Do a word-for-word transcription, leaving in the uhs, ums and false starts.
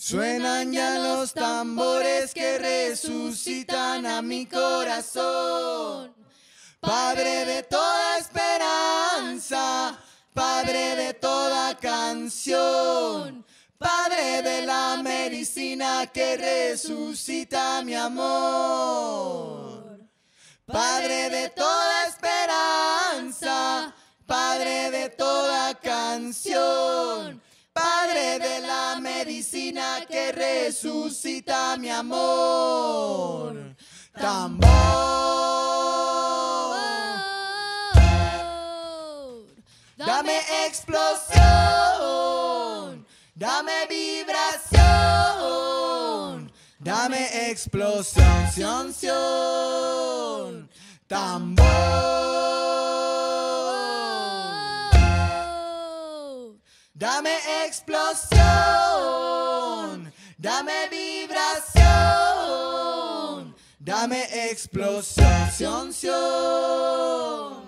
Suenan ya los tambores que resucitan a mi corazón. Padre de toda esperanza, Padre de toda canción, Padre de la medicina que resucita mi amor. Padre de toda esperanza, Padre de toda canción, Padre de la medicina que resucita mi amor. Tambor, dame explosión, dame vibración, dame explosión, sion, sion. Tambor, dame explosión, dame vibración, dame explosión, sion, sion.